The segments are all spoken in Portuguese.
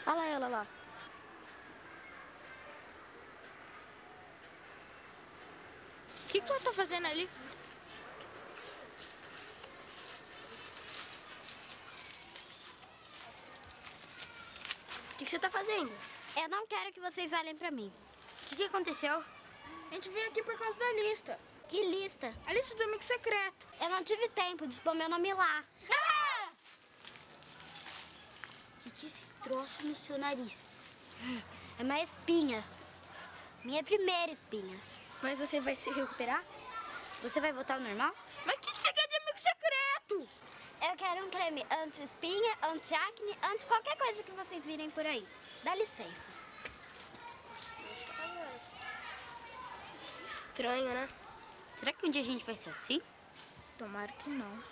Olha ela lá. O que ela tá fazendo ali? O que você tá fazendo? Eu não quero que vocês olhem pra mim. O que aconteceu? A gente veio aqui por causa da lista. Que lista? A lista do amigo secreto. Eu não tive tempo de pôr meu nome lá. O que é esse troço no seu nariz? É uma espinha. Minha primeira espinha. Mas você vai se recuperar? Você vai voltar ao normal? Mas o que você quer de amigo secreto? Eu quero um creme anti-espinha, anti-acne, anti qualquer coisa que vocês virem por aí. Dá licença. Estranho, né? Será que um dia a gente vai ser assim? Tomara que não.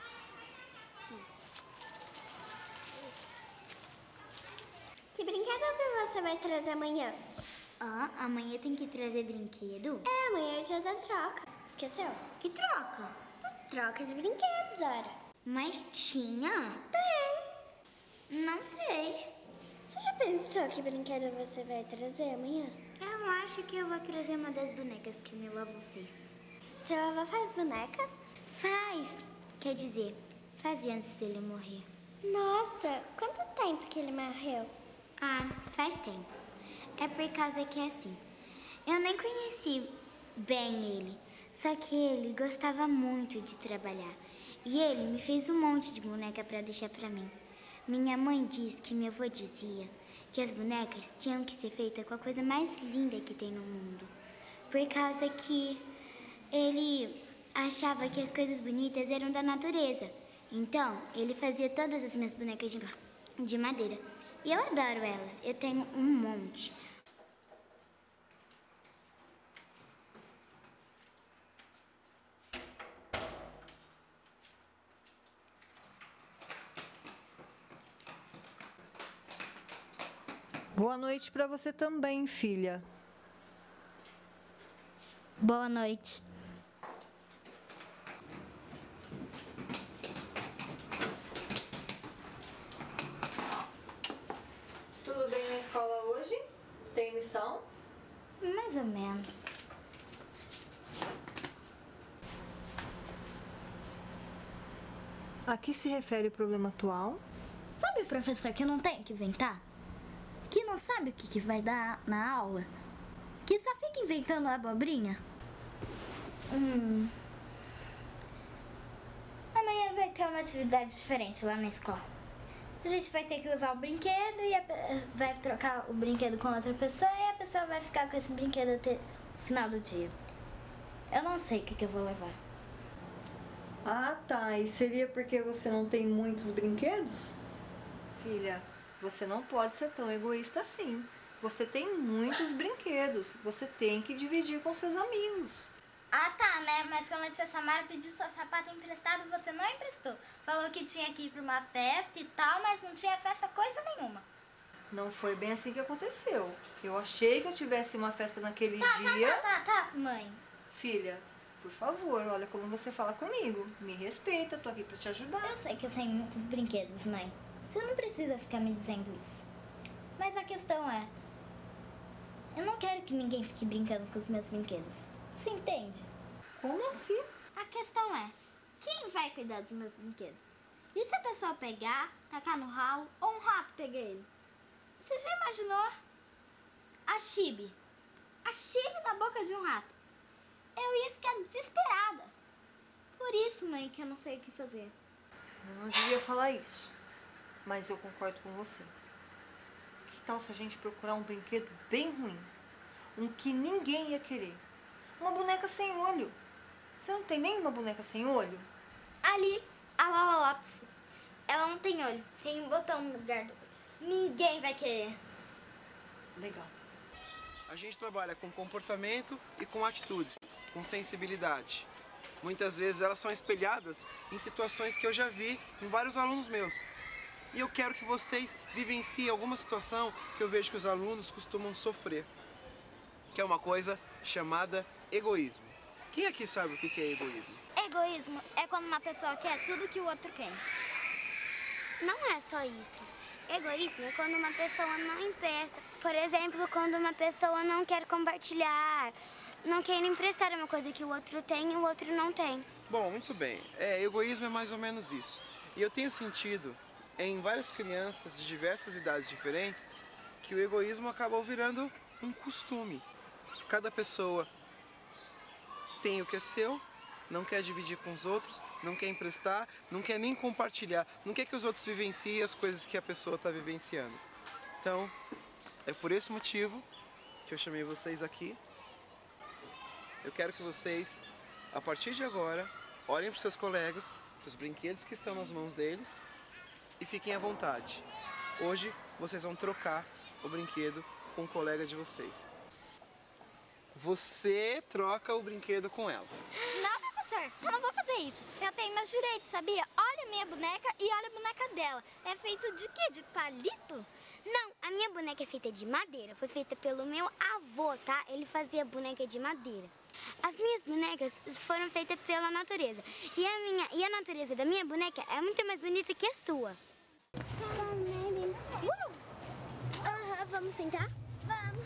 Que brinquedo que você vai trazer amanhã? Ah, amanhã tem que trazer brinquedo? É, amanhã é o dia da troca. Esqueceu? Que troca? Troca de brinquedos, ora. Mas tinha? Tem. Não sei. Você já pensou que brinquedo você vai trazer amanhã? Eu acho que eu vou trazer uma das bonecas que meu avô fez. Seu avô faz bonecas? Faz. Quer dizer, fazia antes dele morrer. Nossa, quanto tempo que ele morreu? Ah, faz tempo. É por causa que é assim. Eu nem conheci bem ele, só que ele gostava muito de trabalhar. E ele me fez um monte de boneca para deixar para mim. Minha mãe diz que meu avô dizia que as bonecas tinham que ser feitas com a coisa mais linda que tem no mundo. Por causa que ele achava que as coisas bonitas eram da natureza. Então, ele fazia todas as minhas bonecas de madeira. E eu adoro elas. Eu tenho um monte. Boa noite para você também, filha. Boa noite. Tudo bem na escola hoje? Tem lição? Mais ou menos. A que se refere o problema atual? Sabe o professor que não tem que inventar? Que não sabe o que vai dar na aula? Que só fica inventando abobrinha? Amanhã vai ter uma atividade diferente lá na escola. A gente vai ter que levar o brinquedo e vai trocar o brinquedo com outra pessoa e a pessoa vai ficar com esse brinquedo até o final do dia. Eu não sei o que eu vou levar. Ah, tá. E seria porque você não tem muitos brinquedos? Filha, você não pode ser tão egoísta assim. Você tem muitos brinquedos. Você tem que dividir com seus amigos. Ah, tá, né? Mas quando a tia Samara pediu seu sapato emprestado, você não emprestou. Falou que tinha que ir pra uma festa e tal, mas não tinha festa coisa nenhuma. Não foi bem assim que aconteceu. Eu achei que eu tivesse uma festa naquele dia. Tá, mãe. Filha, por favor, olha como você fala comigo. Me respeita, eu tô aqui pra te ajudar. Eu sei que eu tenho muitos brinquedos, mãe. Você não precisa ficar me dizendo isso. Mas a questão é... eu não quero que ninguém fique brincando com os meus brinquedos. Você entende? Como assim? A questão é... quem vai cuidar dos meus brinquedos? E se a pessoa pegar, tacar no ralo ou um rato pegar ele? Você já imaginou? A Chibi na boca de um rato. Eu ia ficar desesperada. Por isso, mãe, que eu não sei o que fazer. Eu não devia falar isso, mas eu concordo com você. Que tal se a gente procurar um brinquedo bem ruim? Um que ninguém ia querer. Uma boneca sem olho. Você não tem nenhuma boneca sem olho? Ali, a Lala Lopes. Ela não tem olho. Tem um botão no lugar do olho. Ninguém vai querer. Legal. A gente trabalha com comportamento e com atitudes, com sensibilidade. Muitas vezes elas são espelhadas em situações que eu já vi em vários alunos meus. E eu quero que vocês vivenciem alguma situação que eu vejo que os alunos costumam sofrer. Que é uma coisa chamada egoísmo. Quem aqui sabe o que é egoísmo? Egoísmo é quando uma pessoa quer tudo que o outro quer. Não é só isso. Egoísmo é quando uma pessoa não empresta. Por exemplo, quando uma pessoa não quer compartilhar, não quer emprestar uma coisa que o outro tem e o outro não tem. Bom, muito bem. Egoísmo é mais ou menos isso. E eu tenho sentido em várias crianças de diversas idades diferentes que o egoísmo acabou virando um costume. Cada pessoa tem o que é seu, não quer dividir com os outros, não quer emprestar, não quer nem compartilhar, não quer que os outros vivenciem as coisas que a pessoa está vivenciando. Então, é por esse motivo que eu chamei vocês aqui. Eu quero que vocês, a partir de agora, olhem para os seus colegas, para os brinquedos que estão nas mãos deles e fiquem à vontade. Hoje, vocês vão trocar o brinquedo com o colega de vocês. Você troca o brinquedo com ela. Não, professor, eu não vou fazer isso. Eu tenho meus direitos, sabia? Olha a minha boneca e olha a boneca dela. É feito de quê? De palito? Não, a minha boneca é feita de madeira. Foi feita pelo meu avô, tá? Ele fazia boneca de madeira. As minhas bonecas foram feitas pela natureza. E a natureza da minha boneca é muito mais bonita que a sua. Vamos sentar? Vamos.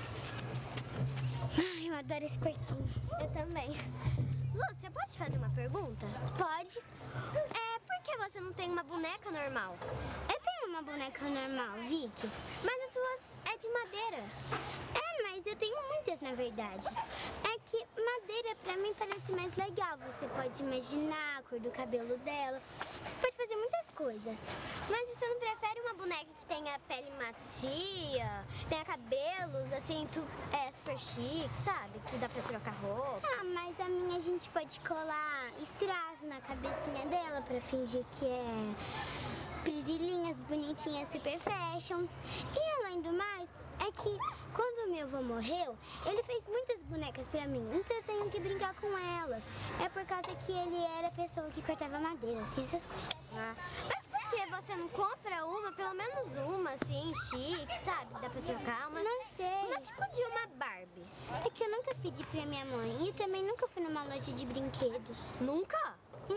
Ai, eu adoro esse quartinho. Eu também. Lúcia, pode fazer uma pergunta? Pode? Por que você não tem uma boneca normal? Eu tenho uma boneca normal, Vicky. Mas as suas é de madeira. Mas eu tenho muitas, na verdade. É que madeira pra mim parece mais legal. Você pode imaginar a cor do cabelo dela. Você pode fazer muitas coisas. Mas você não prefere uma boneca que tenha pele macia, tenha cabelos, assim, super chique, sabe? Que dá pra trocar roupa. Ah, mas a minha a gente pode colar strass na cabecinha dela pra fingir que é prisilinhas bonitinhas, super fashions. E além do mais, é que quando o meu avô morreu, ele fez muitas bonecas pra mim, então eu tenho que brincar com elas. É por causa que ele era a pessoa que cortava madeira, assim, essas coisas. Mas por que você não compra uma, pelo menos uma, assim, chique, sabe? Dá pra trocar uma? Não sei. Uma tipo de uma Barbie. É que eu nunca pedi pra minha mãe e também nunca fui numa loja de brinquedos. Nunca?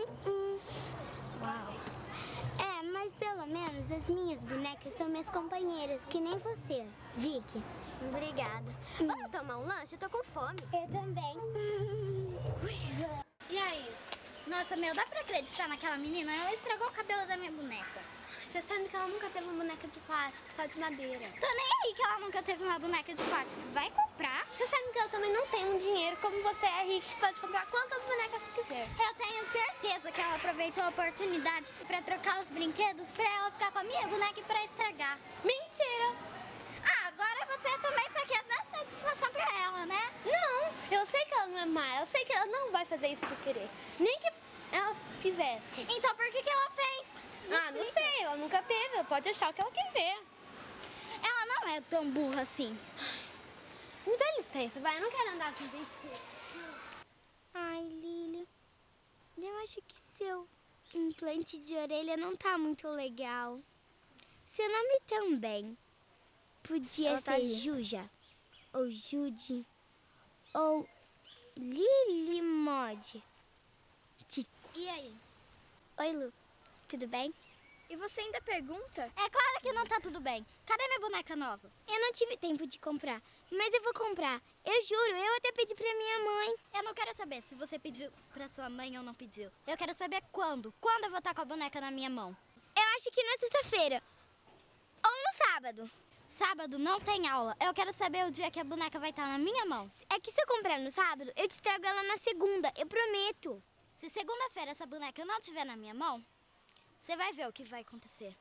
Uau. Mas pelo menos as minhas bonecas são minhas companheiras, que nem você, Vicky. Obrigada. Vamos tomar um lanche? Eu tô com fome. Eu também. E aí? Nossa, dá pra acreditar naquela menina? Ela estragou o cabelo da minha boneca. Você sabe que ela nunca teve uma boneca de plástico, só de madeira. Tô nem aí que ela nunca teve uma boneca de plástico. Vai comprar. Você sabe que ela também não tem um dinheiro como você é rico que pode comprar quantas bonecas quiser. Eu tenho certeza que ela aproveitou a oportunidade pra trocar os brinquedos pra ela ficar com a minha boneca e pra estragar. Mentira! Agora você também só quer dar satisfação pra ela, né? Não, eu sei que ela não é má, eu sei que ela não vai fazer isso por querer. Nem que ela fizesse. Então por que ela fez? Não sei, ela nunca teve, ela pode achar o que ela quiser. Ela não é tão burra assim. Me dá licença, vai, eu não quero andar com você. Ai, Lília, eu acho que seu implante de orelha não tá muito legal. Seu nome também podia Ela tá ser ali. Juja, ou Jude, ou Lili Mod. E aí? Oi, Lu, tudo bem? E você ainda pergunta? É claro que não tá tudo bem. Cadê minha boneca nova? Eu não tive tempo de comprar, mas eu vou comprar. Eu juro, eu até pedi pra minha mãe. Eu não quero saber se você pediu pra sua mãe ou não pediu. Eu quero saber quando. Quando eu vou estar com a boneca na minha mão? Eu acho que na sexta-feira, ou no sábado. Sábado não tem aula. Eu quero saber o dia que a boneca vai estar na minha mão. É que se eu comprar no sábado, eu te trago ela na segunda, eu prometo. Se segunda-feira essa boneca não estiver na minha mão, você vai ver o que vai acontecer.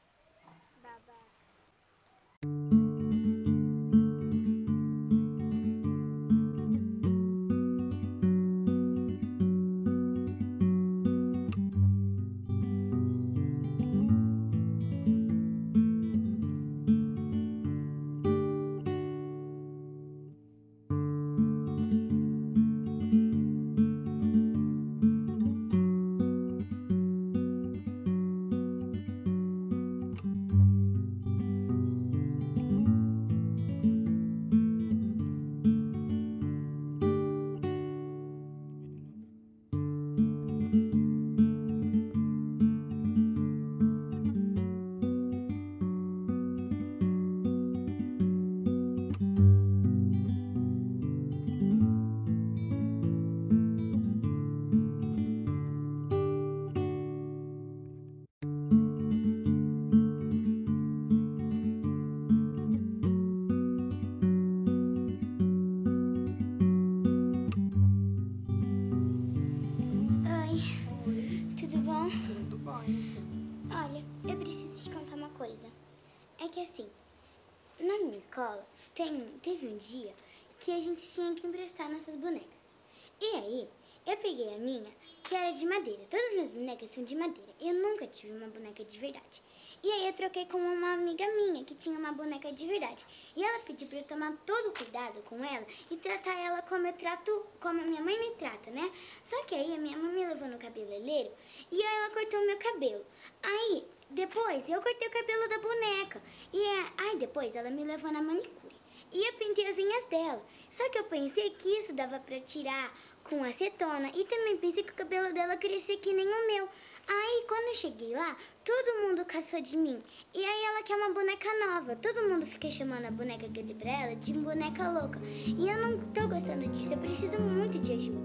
minha escola, teve um dia que a gente tinha que emprestar nossas bonecas. E aí, eu peguei a minha, que era de madeira. Todas as minhas bonecas são de madeira. Eu nunca tive uma boneca de verdade. E aí eu troquei com uma amiga minha que tinha uma boneca de verdade. E ela pediu pra eu tomar todo o cuidado com ela e tratar ela como como a minha mãe me trata, né? Só que aí a minha mãe me levou no cabeleireiro e aí ela cortou o meu cabelo. Aí, depois, eu cortei o cabelo da boneca. E aí depois ela me levou na manicure. E eu pintei as unhas dela. Só que eu pensei que isso dava pra tirar com acetona. E também pensei que o cabelo dela crescia que nem o meu. Aí, quando eu cheguei lá, todo mundo caçou de mim. E aí ela quer uma boneca nova. Todo mundo fica chamando a boneca que eu dei pra ela de boneca louca. E eu não tô gostando disso. Eu preciso muito de ajuda.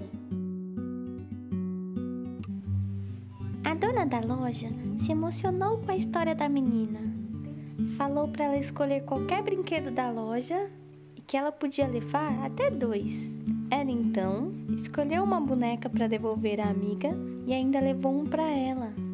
A dona da loja se emocionou com a história da menina. Falou para ela escolher qualquer brinquedo da loja e que ela podia levar até 2. Ela então escolheu uma boneca para devolver à amiga e ainda levou um para ela.